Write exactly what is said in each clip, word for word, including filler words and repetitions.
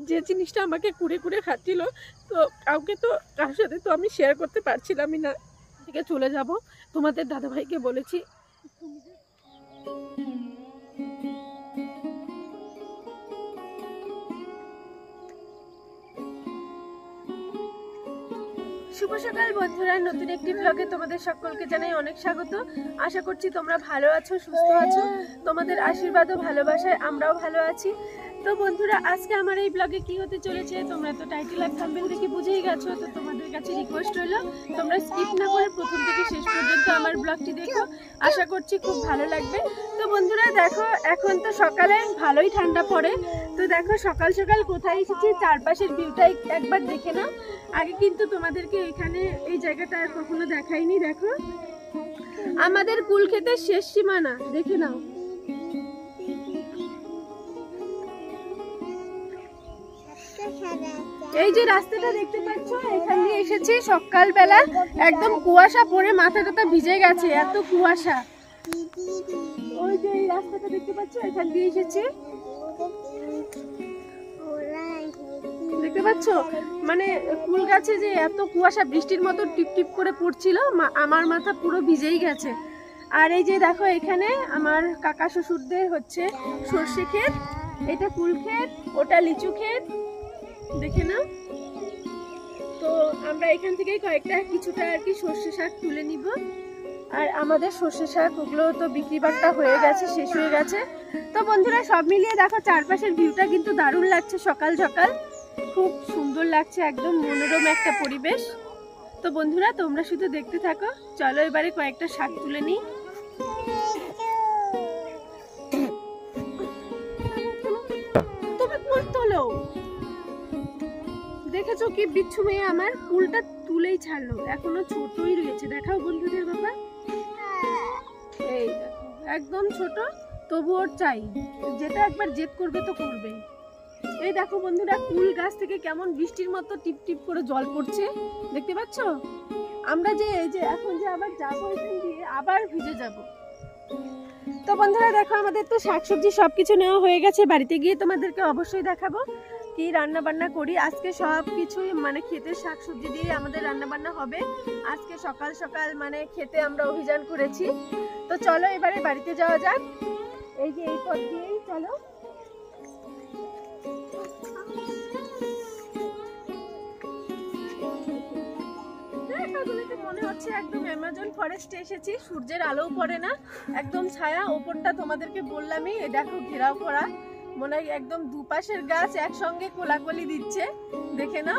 যে জিনিসটা আমাকে কুড়ে কুড়ে খাচ্ছিল, তো কাউকে তো কারোর সাথে তো আমি শেয়ার করতে পারছিলামই না। থেকে চলে যাব, তোমাদের দাদাভাইকে বলেছি। শুভ সকাল বন্ধুরা, নতুন একটি ব্লগে তোমাদের সকলকে জানাই অনেক স্বাগত। আশা করছি তোমরা ভালো আছো, সুস্থ আছো। তোমাদের আশীর্বাদ ও ভালোবাসায় আমরাও ভালো আছি। তো বন্ধুরা, আজকে আমার এই ব্লগে কি হতে চলেছে তোমরা তো টাইটেল আর থাম্বনেল দেখে বুঝেই গেছো। তো তোমাদের কাছে রিকোয়েস্ট হলো তোমরা স্কিপ না করে প্রথম থেকে শেষ পর্যন্ত আমার ব্লগটি দেখো, আশা করছি খুব ভালো লাগবে। তো বন্ধুরা দেখো, এখন তো সকালে ভালোই ঠান্ডা পড়ে। তো দেখো সকাল সকাল কোথায় এসেছি, চারপাশের ভিউটা একবার দেখে নাও। আগে কিন্তু তোমাদেরকে এখানে এই জায়গাটা আর কখনো দেখাইনি। দেখো আমাদের কুল ক্ষেতের শেষ সীমানা, দেখে নাও। এই যে রাস্তাটা দেখতে পাচ্ছ, এখান দিয়ে এসেছি সকালবেলা, একদম কুয়াশা পড়ে মাথা টাথা ভিজে গেছে, এত কুয়াশা। ওই যে এই রাস্তাটা দেখতে পাচ্ছ, এখান দিয়ে এসেছি, দেখতে পাচ্ছ। মানে কুল গাছে যে এত কুয়াশা, বৃষ্টির মতো টিপ টিপ করে পড়ছিল, আমার মাথা পুরো ভিজেই গেছে। আর এই যে দেখো, এখানে আমার কাকা শ্বশুরদের হচ্ছে সর্ষে ক্ষেত, এটা কুল ক্ষেত, ওটা লিচু ক্ষেত, দেখে না। তো আমরা এখান থেকে কয়েকটা কিছুটা আর কি সর্ষে শাক তুলে নিব। আর আমাদের সর্ষে শাক ওগুলো তো বিক্রি বাট্টা হয়ে গেছে, শেষ হয়ে গেছে। তো বন্ধুরা সব মিলিয়ে দেখো চারপাশের ভিউটা কিন্তু দারুণ লাগছে, সকাল সকাল খুব সুন্দর লাগছে, একদম মনোরম একটা পরিবেশ। তো বন্ধুরা তোমরা শুধু দেখতে থাকো, চলো এবারে কয়েকটা শাক তুলে নিই। তুমি ফুল তোলো, দেখেছো কি বিচ্ছু মেয়ে আমার ফুলটা তুলেই ছাড়লো, এখনো ছোটই রয়েছে। দেখাও বন্ধুদের বাবা, এই দেখো একদম ছোট, তবু ওর চাই, যেটা একবার জেদ করবে তো করবে। এই দেখো বন্ধুরা, কুল গাছ থেকে কেমন বৃষ্টির মতো টিপ টিপ করে জল পড়ছে, দেখতে পাচ্ছ। আমরা যে এই যে এখন যে আবার যাবো এখান দিয়ে, আবার ভিজে যাব। তো বন্ধুরা দেখো, আমাদের তো শাকসবজি সবকিছু নেওয়া হয়ে গেছে, বাড়িতে গিয়ে তোমাদেরকে অবশ্যই দেখাবো কি রান্না বান্না করি। আজকে সব কিছুই মানে ক্ষেতের শাকসবজি দিয়ে আমাদের রান্না বান্না হবে। আজকে সকাল সকাল মানে খেতে আমরা অভিযান করেছি। তো চলো এবারে বাড়িতে যাওয়া যাক, এই যে এই পথ দিয়েই চলো। মনে হচ্ছে একদম অ্যামাজন ফরেস্টে এসেছি, সূর্যের আলোও পড়ে না, একদম ছায়া। ওপরটা তোমাদেরকে বললামই, দেখো ঘেরাও করা, মনে হয় একদম দুপাশের গাছ একসঙ্গে কোলাকুলি দিচ্ছে, দেখে নাও।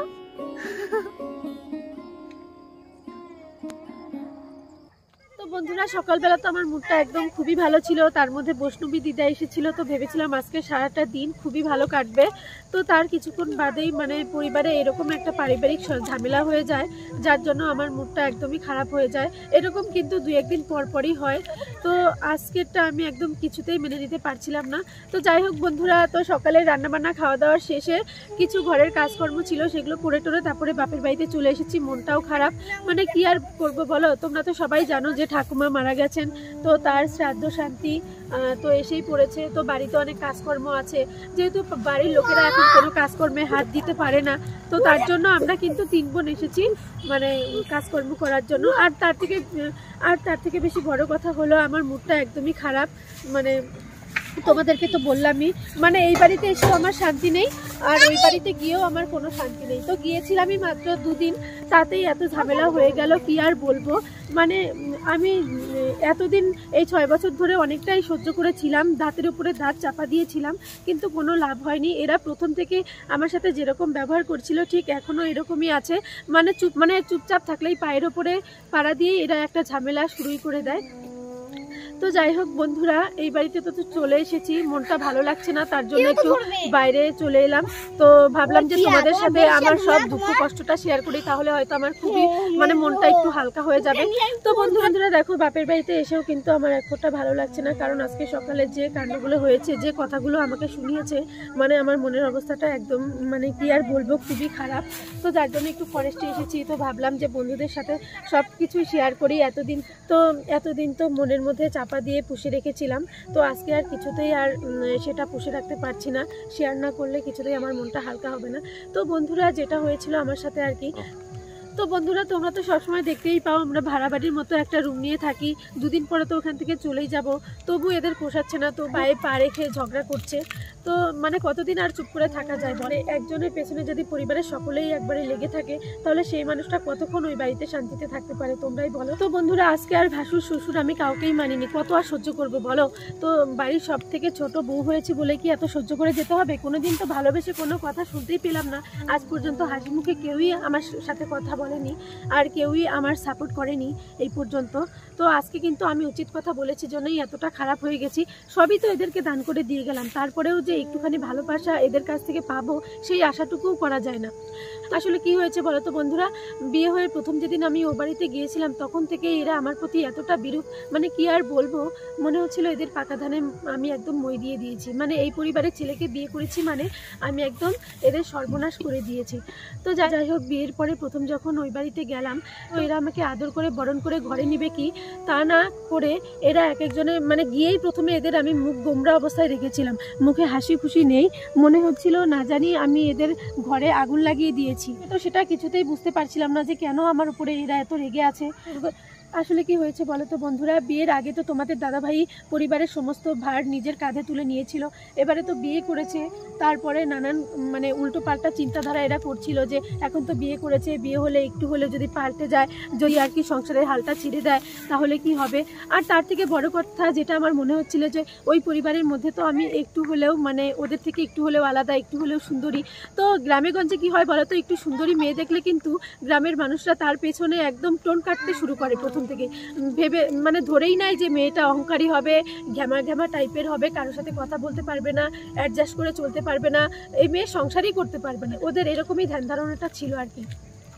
বন্ধুরা সকালবেলা তো আমার মুডটা একদম খুবই ভালো ছিল, তার মধ্যে বৈষ্ণবী দিদা এসেছিল। তো ভেবেছিলাম আজকে সারাটা দিন খুবই ভালো কাটবে। তো তার কিছুক্ষণ বাদেই মানে পরিবারে এরকম একটা পারিবারিক ঝামেলা হয়ে যায়, যার জন্য আমার মুডটা একদমই খারাপ হয়ে যায়। এরকম কিন্তু দুই একদিন পর পরই হয়। তো আজকেরটা আমি একদম কিছুতেই মেনে নিতে পারছিলাম না। তো যাই হোক বন্ধুরা, তো সকালে রান্নাবান্না খাওয়া দাওয়ার শেষে কিছু ঘরের কাজকর্ম ছিল, সেগুলো করে টোরে তারপরে বাপের বাড়িতে চলে এসেছি। মনটাও খারাপ, মানে কি আর করবো বলো, তোমরা তো সবাই জানো যে ঠাকুমা মারা গেছেন, তো তার শ্রাদ্ধ শান্তি তো এসেই পড়েছে। তো বাড়িতে অনেক কাজকর্ম আছে, যেহেতু বাড়ির লোকেরা এখন কোনো কাজকর্মে হাত দিতে পারে না, তো তার জন্য আমরা কিন্তু তিন বোন এসেছি মানে কাজকর্ম করার জন্য। আর তার থেকে আর তার থেকে বেশি বড় কথা হলো আমার মুডটা একদমই খারাপ। মানে তোমাদেরকে তো বললামই, মানে এই বাড়িতে এসেও আমার শান্তি নেই, আর ওই বাড়িতে গিয়েও আমার কোনো শান্তি নেই। তো গিয়েছিলামই মাত্র দুদিন, তাতেই এত ঝামেলা হয়ে গেল, কি আর বলবো। মানে আমি এতদিন এই ছয় বছর ধরে অনেকটাই সহ্য করেছিলাম, দাঁতের উপরে দাঁত চাপা দিয়েছিলাম, কিন্তু কোনো লাভ হয়নি। এরা প্রথম থেকে আমার সাথে যেরকম ব্যবহার করছিল ঠিক এখনও এরকমই আছে। মানে চুপ মানে চুপচাপ থাকলেই পায়ের ওপরে পাড়া দিয়ে এরা একটা ঝামেলা শুরুই করে দেয়। তো যাই হোক বন্ধুরা, এই বাড়িতে তো চলে এসেছি, মনটা ভালো লাগছে না, তার জন্য একটু বাইরে চলে এলাম। তো ভাবলাম যে তোমাদের সাথে আমার সব দুঃখ কষ্টটা শেয়ার করি, তাহলে হয়তো আমার খুবই মানে মনটা একটু হালকা হয়ে যাবে। তো বন্ধু বন্ধুরা দেখো, বাপের বাড়িতে এসেও কিন্তু আমার এক ফোঁটা ভালো লাগছে না, কারণ আজকে সকালে যে কাণ্ডগুলো হয়েছে, যে কথাগুলো আমাকে শুনিয়েছে, মানে আমার মনের অবস্থাটা একদম মানে কি আর বলবো, খুবই খারাপ। তো যার জন্য একটু ফরেস্টে এসেছি। তো ভাবলাম যে বন্ধুদের সাথে সব কিছুই শেয়ার করি। এতদিন তো এতদিন তো মনের মধ্যে চাপ চাপা দিয়ে পুষে রেখেছিলাম। তো আজকে আর কিছুতেই আর সেটা পুষে রাখতে পারছি না, শেয়ার না করলে কিছুতেই আমার মনটা হালকা হবে না। তো বন্ধুরা যেটা হয়েছিল আমার সাথে আর কি, তো বন্ধুরা তোমরা তো সবসময় দেখতেই পাও আমরা ভাড়া বাড়ির মতো একটা রুম নিয়ে থাকি, দুদিন পরে তো ওখান থেকে চলেই যাব, তবু এদের পোষাচ্ছে না, তো পায়ে পা রেখে ঝগড়া করছে। তো মানে কতদিন আর চুপ করে থাকা যায় বলে, একজনের পেছনে যদি পরিবারের সকলেই একবারে লেগে থাকে তাহলে সেই মানুষটা কতক্ষণ ওই বাড়িতে শান্তিতে থাকতে পারে তোমরাই বলো। তো বন্ধুরা আজকে আর ভাসুর শ্বশুর আমি কাউকেই মানিনি, কত আর সহ্য করবো বলো। তো বাড়ির সব থেকে ছোট বউ হয়েছে বলে কি এত সহ্য করে যেতে হবে? কোনোদিন তো ভালোবেসে কোনো কথা শুনতেই পেলাম না, আজ পর্যন্ত হাসি মুখে কেউই আমার সাথে কথা বলেনি আর কেউই আমার সাপোর্ট করেনি এই পর্যন্ত। তো আজকে কিন্তু আমি উচিত কথা বলেছি জন্যই এতটা খারাপ হয়ে গেছি। সবই তো এদেরকে দান করে দিয়ে গেলাম, তারপরেও যে একটুখানি ভালোবাসা এদের কাছ থেকে পাবো সেই আশাটুকুও করা যায় না। আসলে কি হয়েছে বলো তো বন্ধুরা, বিয়ে হয়ে প্রথম যেদিন আমি ও বাড়িতে গিয়েছিলাম তখন থেকে এরা আমার প্রতি এতটা বিরূপ, মানে কি আর বলবো, মনে হচ্ছিল এদের পাকা ধানে আমি একদম মই দিয়ে দিয়েছি। মানে এই পরিবারের ছেলেকে বিয়ে করেছি মানে আমি একদম এদের সর্বনাশ করে দিয়েছি। তো যাই হোক, বিয়ের পরে প্রথম যখন ওই বাড়িতে গেলাম তো এরা আমাকে আদর করে বরণ করে ঘরে নিবে কি তা না করে এরা এক একজনের মানে গিয়েই প্রথমে এদের আমি মুখ গোমরা অবস্থায় রেখেছিলাম, মুখে হাসি খুশি নেই, মনে হচ্ছিল না জানি আমি এদের ঘরে আগুন লাগিয়ে দিয়েছি। তো সেটা কিছুতেই বুঝতে পারছিলাম না যে কেন আমার উপরে এরা এত রেগে আছে। আসলে কি হয়েছে বলো তো বন্ধুরা, বিয়ের আগে তো তোমাদের দাদাভাই পরিবারের সমস্ত ভার নিজের কাঁধে তুলে নিয়েছিল, এবারে তো বিয়ে করেছে, তারপরে নানান মানে উল্টো পাল্টা চিন্তাধারা এরা করছিল যে এখন তো বিয়ে করেছে, বিয়ে হলে একটু হলে যদি পাল্টে যায়, যদি আর কি সংসারের হালটা ছিঁড়ে দেয় তাহলে কি হবে। আর তার থেকে বড় কথা যেটা আমার মনে হচ্ছিল যে ওই পরিবারের মধ্যে তো আমি একটু হলেও মানে ওদের থেকে একটু হলেও আলাদা, একটু হলেও সুন্দরী। তো গ্রামে গঞ্জে কি হয় বলো তো, একটু সুন্দরী মেয়ে দেখলে কিন্তু গ্রামের মানুষরা তার পেছনে একদম টোন কাটতে শুরু করে, প্রথম থেকে ভেবে মানে ধরেই নাই যে মেয়েটা অহংকারী হবে, ঘ্যামা ঘ্যামা টাইপের হবে, কারোর সাথে কথা বলতে পারবে না, অ্যাডজাস্ট করে চলতে পারবে না, এই মেয়ে সংসারই করতে পারবে না, ওদের এরকমই ধ্যান ধারণাটা ছিল আর কি।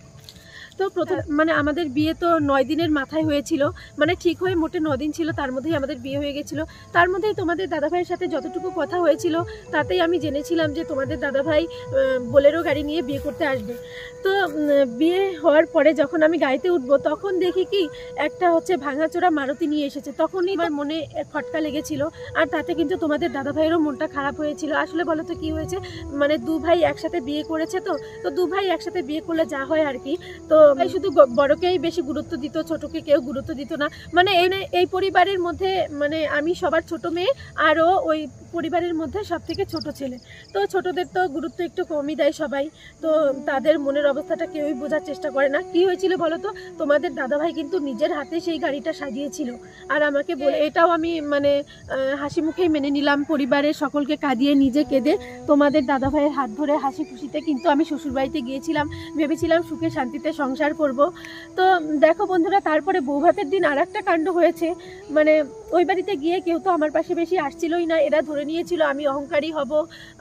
তো প্রথম মানে আমাদের বিয়ে তো নয় দিনের মাথায় হয়েছিল, মানে ঠিক হয়ে মোটে ন দিন ছিল, তার মধ্যেই আমাদের বিয়ে হয়ে গেছিলো। তার মধ্যেই তোমাদের দাদাভাইয়ের সাথে যতটুকু কথা হয়েছিল তাতেই আমি জেনেছিলাম যে তোমাদের দাদাভাই বোলেরো গাড়ি নিয়ে বিয়ে করতে আসবে। তো বিয়ে হওয়ার পরে যখন আমি গাড়িতে উঠবো তখন দেখি কি একটা হচ্ছে ভাঙাচোরা মারুতি নিয়ে এসেছে, তখনই আমার মনে খটকা লেগেছিল। আর তাতে কিন্তু তোমাদের দাদাভাইয়েরও মনটা খারাপ হয়েছিল। আসলে বলো তো কি হয়েছে, মানে দু ভাই একসাথে বিয়ে করেছে, তো তো দু ভাই একসাথে বিয়ে করলে যা হয় আর কি, তো শুধু বড়কেই বেশি গুরুত্ব দিত, ছোটকে কেউ গুরুত্ব দিত না। মানে এই এই পরিবারের মধ্যে মানে আমি সবার ছোট মেয়ে, আরও ওই পরিবারের মধ্যে সব থেকে ছোট ছেলে, তো ছোটদের তো গুরুত্ব একটু কমই দেয় সবাই, তো তাদের মনের অবস্থাটা কেউই বোঝার চেষ্টা করে না। কি হয়েছিল বলো তো, তোমাদের দাদাভাই কিন্তু নিজের হাতে সেই গাড়িটা সাজিয়েছিল, আর আমাকে বলে এটাও আমি মানে হাসি মুখেই মেনে নিলাম, পরিবারের সকলকে কাঁদিয়ে নিজে কেঁদে তোমাদের দাদাভাইয়ের হাত ধরে হাসি খুশিতে কিন্তু আমি শ্বশুরবাড়িতে গিয়েছিলাম, ভেবেছিলাম সুখে শান্তিতে সংসার করব। তো দেখো বন্ধুরা, তারপরে বৌভাতের দিন আর একটা কাণ্ড হয়েছে। মানে ওই বাড়িতে গিয়ে কেউ তো আমার পাশে বেশি আসছিলই না, এরা ধরে নিয়েছিল আমি অহংকারী হব,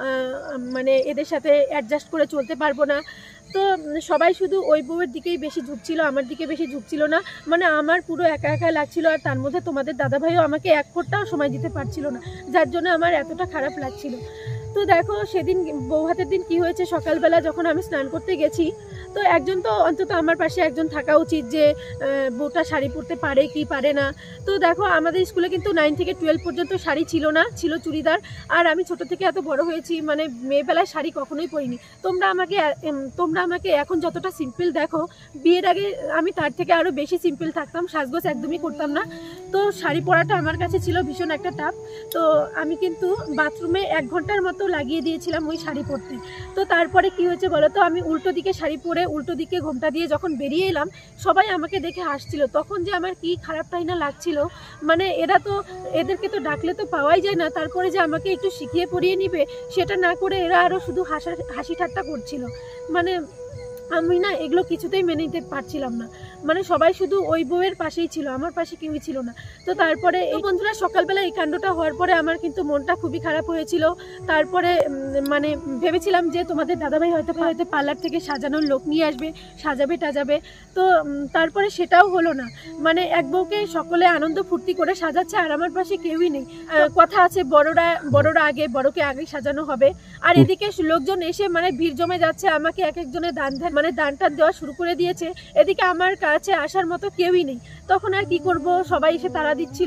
মানে এদের সাথে অ্যাডজাস্ট করে চলতে পারবো না। তো সবাই শুধু ওই বউয়ের দিকেই বেশি ঝুঁকছিল, আমার দিকে বেশি ঝুঁকছিল না, মানে আমার পুরো একা একা লাগছিল। আর তার মধ্যে তোমাদের দাদাভাইও আমাকে এক ফোঁটাও সময় দিতে পারছিল না, যার জন্য আমার এতটা খারাপ লাগছিল। তো দেখো সেদিন বৌভাতের দিন কি হয়েছে, সকালবেলা যখন আমি স্নান করতে গেছি তো একজন তো অন্তত আমার পাশে একজন থাকা উচিত যে বউটা শাড়ি পরতে পারে কি পারে না। তো দেখো আমাদের স্কুলে কিন্তু নাইন থেকে টুয়েলভ পর্যন্ত শাড়ি ছিল না, ছিল চুড়িদার। আর আমি ছোট থেকে এত বড় হয়েছি, মানে মেয়েবেলায় শাড়ি কখনোই পরিনি। তোমরা আমাকে তোমরা আমাকে এখন যতটা সিম্পল দেখো, বিয়ের আগে আমি তার থেকে আরও বেশি সিম্পল থাকতাম, সাজগোজ একদমই করতাম না। তো শাড়ি পরাটা আমার কাছে ছিল ভীষণ একটা টাফ। তো আমি কিন্তু বাথরুমে এক ঘন্টার মতো লাগিয়ে দিয়েছিলাম ওই শাড়ি পরতে। তো তারপরে কি হয়েছে বলো তো, আমি উল্টো দিকে শাড়ি পরে উল্টো দিকে ঘোমটা দিয়ে যখন বেরিয়ে এলাম সবাই আমাকে দেখে হাসছিল, তখন যে আমার কি খারাপটাই না লাগছিল। মানে এরা তো এদেরকে তো ডাকলে তো পাওয়াই যায় না, তারপরে যে আমাকে একটু শিখিয়ে পড়িয়ে নিবে সেটা না করে এরা আরও শুধু হাসা হাসি ঠাট্টা করছিল। মানে আমি না এগুলো কিছুতেই মেনে নিতে পারছিলাম না, মানে সবাই শুধু ওই বউয়ের পাশেই ছিল, আমার পাশে কেউই ছিল না। তো তারপরে এই বন্ধুরা সকালবেলা এই কাণ্ডটা হওয়ার পরে আমার কিন্তু মনটা খুবই খারাপ হয়েছিল। তারপরে মানে ভেবেছিলাম যে তোমাদের দাদাভাই হয়তো হয়তো পার্লার থেকে সাজানোর লোক নিয়ে আসবে, সাজাবে টাজাবে। তো তারপরে সেটাও হলো না, মানে এক বউকে সকলে আনন্দ ফুর্তি করে সাজাচ্ছে আর আমার পাশে কেউই নেই। কথা আছে বড়রা বড়রা আগে, বড়কে আগে সাজানো হবে। আর এদিকে লোকজন এসে মানে ভিড় জমে যাচ্ছে, আমাকে এক একজনের দান ধ্যান মানে দান টান দেওয়া শুরু করে দিয়েছে, এদিকে আমার কাছে আসার মতো কেউই নেই। তখন আর কি করব, সবাই এসে তাড়া দিচ্ছিল।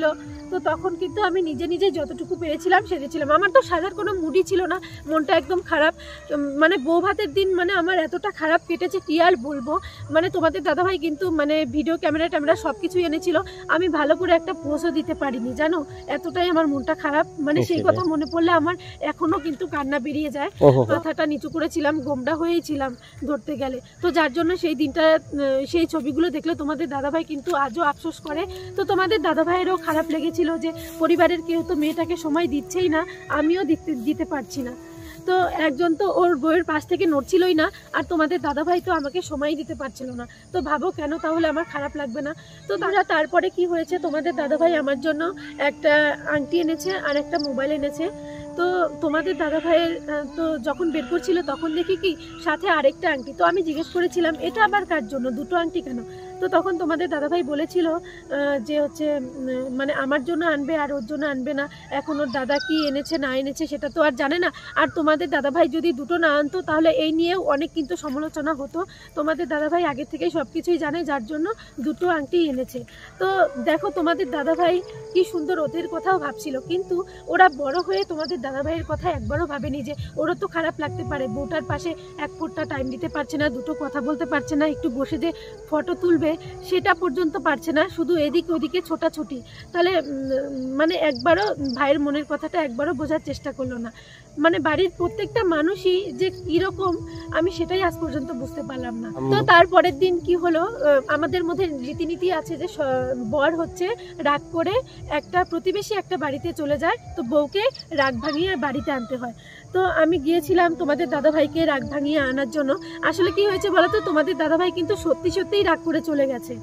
তো তখন কিন্তু আমি নিজে নিজে যতটুকু পেরেছিলাম সেরেছিলাম। আমার তো সাজার কোনো মুডই ছিল না, মনটা একদম খারাপ। মানে বউ ভাতের দিন মানে আমার এতটা খারাপ কেটেছে কি আর বলবো। মানে তোমাদের দাদাভাই কিন্তু মানে ভিডিও ক্যামেরা ট্যামেরা সব কিছুই এনেছিল, আমি ভালো করে একটা পোজও দিতে পারিনি জানো, এতটাই আমার মনটা খারাপ। মানে সেই কথা মনে পড়লে আমার এখনো কিন্তু কান্না বেরিয়ে যায়। মাথাটা নিচু করেছিলাম, গোমড়া হয়েই ছিলাম ধরতে গেলে। তো যার জন্য সেই দিনটা সেই ছবিগুলো দেখলে তোমাদের দাদাভাই কিন্তু আজও আফসোস করে। তো তোমাদের দাদাভাইয়েরও খারাপ লেগেছিল যে পরিবারের কেউ তো মেয়েটাকে সময় দিচ্ছেই না, আমিও দিতে দিতে পারছি না। তো একজন তো ওর বউয়ের পাশ থেকে নড়ছিলই না, আর তোমাদের দাদাভাই তো আমাকে সময় দিতে পারছিল না। তো ভাবো কেন তাহলে আমার খারাপ লাগবে না। তো তারা তারপরে কি হয়েছে, তোমাদের দাদাভাই আমার জন্য একটা আংটি এনেছে আর একটা মোবাইল এনেছে। তো তোমাদের দাদাভাইয়ের তো যখন বের করছিল তখন দেখি কি সাথে আরেকটা আংটি। তো আমি জিজ্ঞেস করেছিলাম এটা আবার কার জন্য, দুটো আংটি কেন? তো তখন তোমাদের দাদাভাই বলেছিল যে হচ্ছে মানে আমার জন্য আনবে আর ওর জন্য আনবে না, এখন ওর দাদা কি এনেছে না এনেছে সেটা তো আর জানে না। আর তোমাদের দাদাভাই যদি দুটো না আনতো তাহলে এই নিয়েও অনেক কিন্তু সমালোচনা হতো। তোমাদের দাদাভাই আগে থেকেই সব কিছুই জানে, যার জন্য দুটো আংটি এনেছে। তো দেখো তোমাদের দাদাভাই কি সুন্দর ওদের কথাও ভাবছিল, কিন্তু ওরা বড় হয়ে তোমাদের দাদাভাইয়ের কথা একবারও ভাবেনি যে ওরও তো খারাপ লাগতে পারে, বউটার পাশে এক ফোঁটা টাইম দিতে পারছে না, দুটো কথা বলতে পারছে না, একটু বসে যে ফটো তুলবে সেটা পর্যন্ত পারছে না, শুধু এদিক ওদিকে ছোটাছুটি। তাহলে মানে একবারও ভাইয়ের মনের কথাটা একবারও বোঝার চেষ্টা করলো না। মানে বাড়ির প্রত্যেকটা মানুষই যে কিরকম আমি সেটাই আজ পর্যন্ত বুঝতে পারলাম না। তো তারপরের দিন কি হলো, আমাদের মধ্যে রীতিনীতি আছে যে বর হচ্ছে রাগ করে একটা প্রতিবেশী একটা বাড়িতে চলে যায়, তো বউকে রাগ ভাঙিয়ে বাড়িতে আনতে হয়। তো আমি গিয়েছিলাম তোমাদের দাদাভাইকে রাগ ভাঙিয়ে আনার জন্য। আসলে কি হয়েছে বলো তো, তোমাদের দাদাভাই কিন্তু সত্যি সত্যিই রাগ করে চলে গেছে।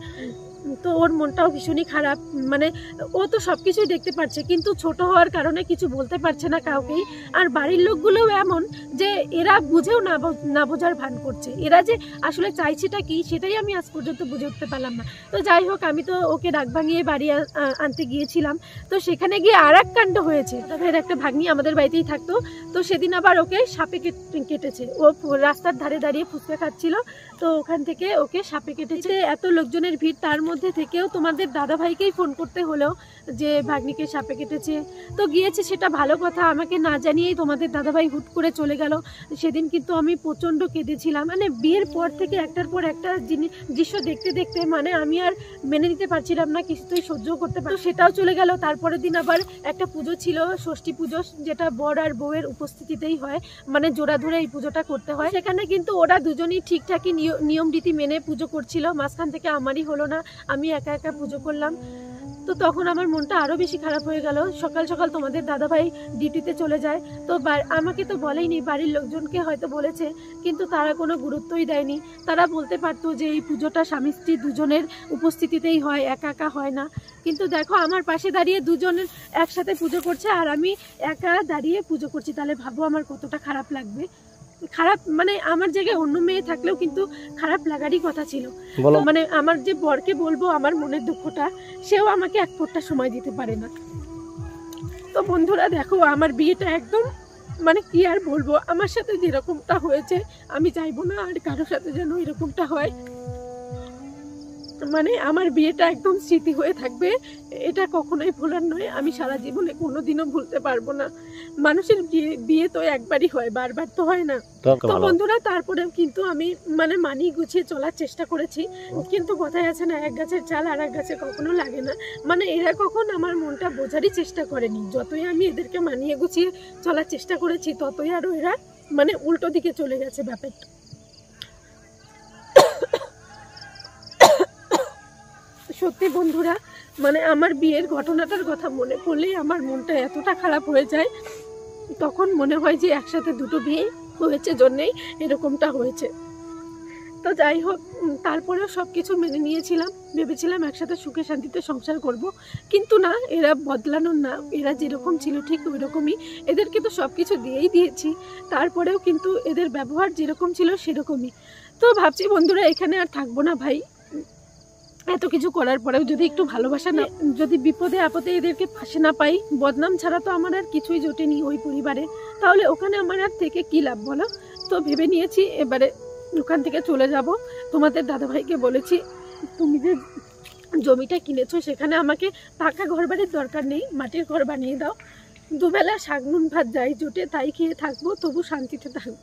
তো ওর মনটাও ভীষণই খারাপ, মানে ও তো সব কিছুই দেখতে পাচ্ছে কিন্তু ছোট হওয়ার কারণে কিছু বলতে পারছে না কাউকেই। আর বাড়ির লোকগুলোও এমন যে এরা বুঝেও না না বোঝার ভান করছে, এরা যে আসলে চাইছেটা কি সেটাই আমি আজ পর্যন্ত বুঝে উঠতে পারলাম না। তো যাই হোক, আমি তো ওকে রাগ ভাঙিয়ে বাড়ি আনতে গিয়েছিলাম। তো সেখানে গিয়ে আর এক কাণ্ড হয়েছে। দাদাভাইয়ের একটা ভাগ্নি আমাদের বাড়িতেই থাকতো, তো সেদিন আবার ওকে সাপে কেটেছে। ও রাস্তার ধারে দাঁড়িয়ে ফুচকা খাচ্ছিল, তো ওখান থেকে ওকে সাপে কেটেছে। এত লোকজনের ভিড়, তার মধ্যে থেকেও তোমাদের দাদাভাইকেই ফোন করতে হলো যে ভাগ্নিকে সাপে কেটেছে। তো গিয়েছে সেটা ভালো কথা, আমাকে না জানিয়েই তোমাদের দাদাভাই হুট করে চলে গেল। সেদিন কিন্তু আমি প্রচণ্ড কেঁদেছিলাম। মানে বিয়ের পর থেকে একটার পর একটা জিনিস দৃশ্য দেখতে দেখতে মানে আমি আর মেনে নিতে পারছিলাম না, কিছুতেই সহ্য করতে পারো। সেটাও চলে গেল। তারপরের দিন আবার একটা পুজো ছিল, ষষ্ঠী পুজো, যেটা বর আর বউয়ের উপস্থিতিতেই হয়, মানে জোড়া ধরে এই পুজোটা করতে হয়। সেখানে কিন্তু ওরা দুজনই ঠিকঠাকই নিয়ম রীতি মেনে পুজো করছিল, মাঝখান থেকে আমারই হলো না, আমি একা একা পুজো করলাম। তো তখন আমার মনটা আরও বেশি খারাপ হয়ে গেল। সকাল সকাল তোমাদের দাদাভাই ডিউটিতে চলে যায়, তো আমাকে তো বলেইনি, বাড়ির লোকজনকে হয়তো বলেছে, কিন্তু তারা কোনো গুরুত্বই দেয়নি। তারা বলতে পারতো যে এই পুজোটা স্বামী স্ত্রী দুজনের উপস্থিতিতেই হয়, একা একা হয় না। কিন্তু দেখো আমার পাশে দাঁড়িয়ে দুজনের একসাথে পুজো করছে আর আমি একা দাঁড়িয়ে পুজো করছি, তাহলে ভাবো আমার কতটা খারাপ লাগবে। খারাপ মানে আমার জায়গায় অন্য মেয়ে থাকলেও কিন্তু খারাপ লাগারই কথা ছিল। মানে আমার যে বরকে বলবো আমার মনের দুঃখটা, সেও আমাকে এক ফোঁটা সময় দিতে পারে না। তো বন্ধুরা দেখো, আমার বিয়েটা একদম মানে কি আর বলবো, আমার সাথে যেরকমটা হয়েছে আমি চাইবো না আর কারোর সাথে যেন এরকমটা হয়। মানে আমার বিয়েটা একদম স্মৃতি হয়ে থাকবে, এটা কখনোই ভোলার নয়। আমি সারা জীবনে কোনোদিনও ভুলতে পারবো না। মানুষের বিয়ে তো একবারই হয়, বারবার তো হয় না। তো বন্ধুরা তারপরেও কিন্তু আমি মানে মানিয়ে গুছিয়ে চলার চেষ্টা করেছি, কিন্তু কথায় আছে না, এক গাছের চাল আর এক গাছে কখনো লাগে না। মানে এরা কখন আমার মনটা বোঝারই চেষ্টা করেনি। যতই আমি এদেরকে মানিয়ে গুছিয়ে চলার চেষ্টা করেছি ততই আরও এরা মানে উল্টো দিকে চলে গেছে ব্যাপারটা। সত্যি বন্ধুরা, মানে আমার বিয়ের ঘটনাটার কথা মনে পড়লেই আমার মনটা এতটা খারাপ হয়ে যায়, তখন মনে হয় যে একসাথে দুটো বিয়ে হয়েছে জন্যেই এরকমটা হয়েছে। তো যাই হোক, তারপরেও সব কিছু মেনে নিয়েছিলাম, ভেবেছিলাম একসাথে সুখে শান্তিতে সংসার করব, কিন্তু না, এরা বদলানোর না, এরা যেরকম ছিল ঠিক ওই রকমই। এদেরকে তো সব কিছু দিয়েই দিয়েছি, তারপরেও কিন্তু এদের ব্যবহার যেরকম ছিল সেরকমই। তো ভাবছি বন্ধুরা এখানে আর থাকবো না ভাই, এত কিছু করার পরেও যদি একটু ভালোবাসা না, যদি বিপদে আপদে এদেরকে পাশে না পাই, বদনাম ছাড়া তো আমার আর কিছুই জোটেনি ওই পরিবারে, তাহলে ওখানে আমার আর থেকে কি লাভ বলো। তো ভেবে নিয়েছি এবারে ওখান থেকে চলে যাব। তোমাদের দাদাভাইকে বলেছি তুমি যে জমিটা কিনেছো সেখানে আমাকে পাকা ঘর বাড়ির দরকার নেই, মাটির ঘর বানিয়ে দাও, দুবেলা শাক নুন ভাত যাই জোটে তাই খেয়ে থাকবো, তবু শান্তিতে থাকবো।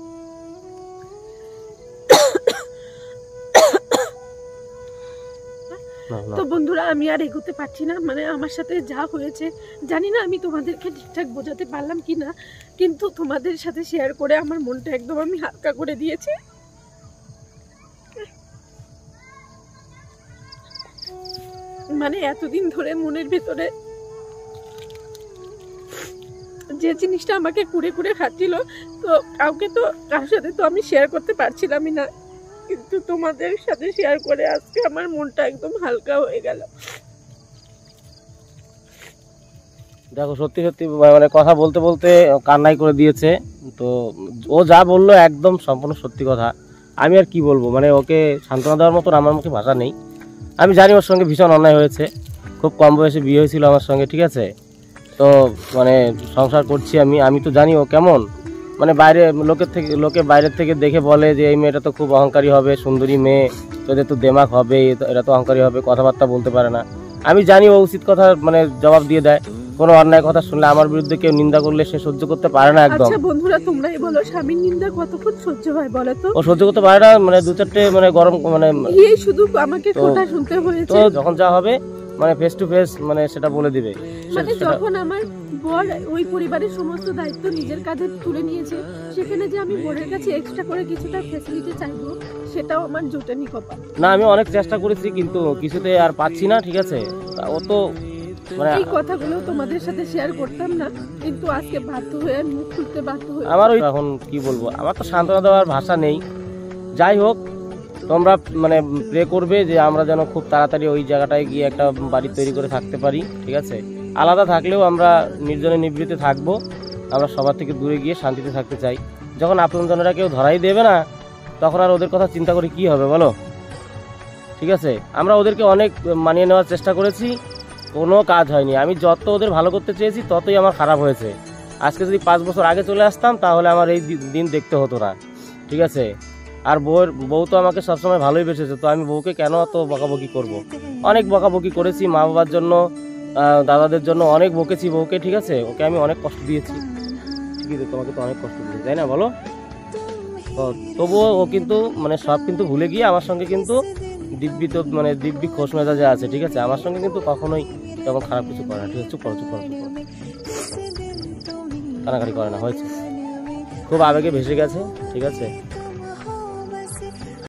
তো বন্ধুরা আমি আর এগোতে পারছি না, মানে আমার সাথে যা হয়েছে জানি না আমি তোমাদেরকে ঠিকঠাক বোঝাতে পারলাম কি না, কিন্তু তোমাদের সাথে শেয়ার করে আমার মনটা একদম আমি হালকা করে দিয়েছি। মানে এতদিন ধরে মনের ভেতরে যে জিনিসটা আমাকে কুড়ে কুড়ে খাচ্ছিল, তো কাউকে তো কার সাথে তো আমি শেয়ার করতে পারছিলামই না, কিন্তু তোমাদের সাথে শেয়ার করে আজকে আমার মনটা একদম হালকা হয়ে গেল। দেখো সত্যি সত্যি মানে কথা বলতে বলতে কান্নাই করে দিয়েছে। তো ও যা বললো একদম সম্পূর্ণ সত্যি কথা। আমি আর কি বলবো, মানে ওকে সান্ত্বনা দেওয়ার মতন আমার মুখে ভাষা নেই। আমি জানি ওর সঙ্গে ভীষণ অন্যায় হয়েছে, খুব কম বয়সে বিয়ে হয়েছিল আমার সঙ্গে, ঠিক আছে। তো মানে সংসার করছি আমি, আমি তো জানি ও কেমন, মানে বাইরে লোকের থেকে লোকে বাইরের থেকে দেখে বলে যে এই মেয়েটা তো খুব অহংকারী হবে, সুন্দরী মেয়ে, তোদের তো দেমাগ হবে, এরা তো অহংকারী হবে, কথাবার্তা বলতে পারে না। আমি জানি ও উচিত কথা মানে জবাব দিয়ে দেয়। কোনো অন্যায় কথা শুনলে, আমার বিরুদ্ধে কেউ নিন্দা করলে সে সহ্য করতে পারে না একদম। আচ্ছা বন্ধুরা তোমরাই বলো, স্বামীর নিন্দা কতক্ষণ সহ্য হয় বলো তো? ও সহ্য করতে পারে না, মানে দু চারটে মানে গরম মানে এই শুধু আমাকে কথা শুনতে হয়েছে। তো যখন যা হবে মানে ফেস টু ফেস মানে সেটা বলে দিবে। মানে যখন আমার বর ওই পরিবারের সমস্ত দায়িত্ব নিজের কাঁধে তুলে নিয়েছে, সেখানে যে আমি বরের কাছে এক্সট্রা করে কিছুটা ফ্যাসিলিটি চাইবো, সেটাও আমার জোটেনি কপাল। না আমি অনেক চেষ্টা করেছি কিন্তু কিছুতে আর পাচ্ছি না, ঠিক আছে। ও তো মানে এই কথাগুলো তোমাদের সাথে শেয়ার করতাম না, কিন্তু আজকে বাধ্য হয়ে মুখ খুলতে বাধ্য হয়ে। আমার ওই এখন কি বলবো, আমার তো সান্ত্বনা দেওয়ার ভাষা নেই। যাই হোক, তোমরা মানে প্রে করবে যে আমরা যেন খুব তাড়াতাড়ি ওই জায়গাটায় গিয়ে একটা বাড়ি তৈরি করে থাকতে পারি, ঠিক আছে। আলাদা থাকলেও আমরা নির্জনে নিবৃত্তে থাকবো, আমরা সবার থেকে দূরে গিয়ে শান্তিতে থাকতে চাই। যখন আপনজনেরা কেউ ধরাই দেবে না, তখন আর ওদের কথা চিন্তা করে কি হবে বলো, ঠিক আছে। আমরা ওদেরকে অনেক মানিয়ে নেওয়ার চেষ্টা করেছি, কোনো কাজ হয়নি। আমি যত ওদের ভালো করতে চেয়েছি ততই আমার খারাপ হয়েছে। আজকে যদি পাঁচ বছর আগে চলে আসতাম তাহলে আমার এই দিন দেখতে হতো না, ঠিক আছে। আর বউয়ের বউ তো আমাকে সবসময় ভালোই বেসেছে, তো আমি বউকে কেন অত বকাবকি করব। অনেক বকাবকি করেছি, মা বাবার জন্য, দাদাদের জন্য অনেক বকেছি বউকে, ঠিক আছে। ওকে আমি অনেক কষ্ট দিয়েছি, ঠিক আছে। তোমাকে তো অনেক কষ্ট দিয়েছি, তাই না বলো। তো তবুও ও কিন্তু মানে সব কিন্তু ভুলে গিয়ে আমার সঙ্গে কিন্তু দিব্যি তো মানে দিব্যি খোশ মেজাজে আছে, ঠিক আছে। আমার সঙ্গে কিন্তু কখনোই তেমন খারাপ কিছু করে না, ঠিক আছে। চুপ করো চুপ করো চুপ করো, কানাকাটি করে না, হয়েছে। খুব আবেগে ভেসে গেছে, ঠিক আছে।